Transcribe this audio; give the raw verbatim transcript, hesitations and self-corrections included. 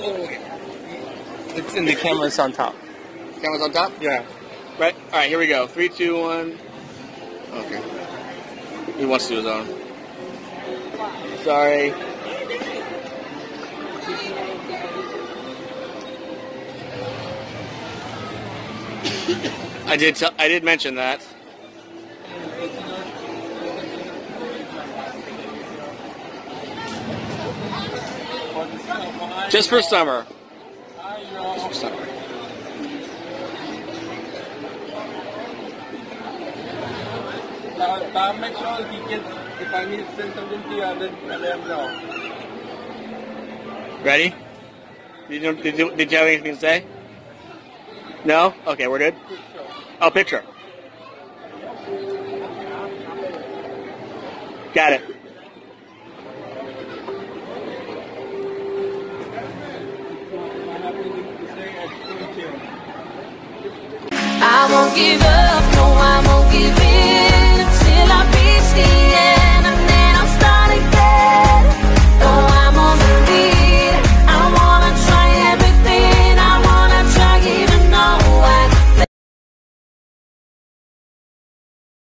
It's in the camera's on top. Camera's on top? Yeah. Right? Alright, here we go. Three, two, one. Okay. He wants to do his own. Sorry. I did t I did mention that. Just for summer. Just for summer. Uh, make sure if you get, if I need to send something to you, I'll let, I'll let him know. Ready? Did you, did, you, did you have anything to say? No? Okay, we're good? Oh, picture. Got it. I won't give up.